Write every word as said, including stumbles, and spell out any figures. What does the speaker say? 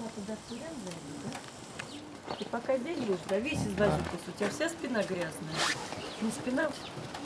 туда в тюрем зайду, да? Ты пока здесь будешь, да, весь изложитесь, у тебя вся спина грязная. Не спина,